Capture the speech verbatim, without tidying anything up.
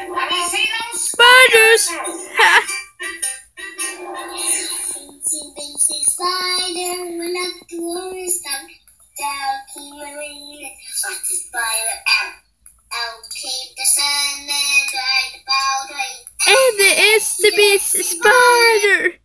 Spiders! Ha! Spider went up to her stump. Down came a rain and sucked the spider out. Out came the sun and dried the powder. And it's the best spider!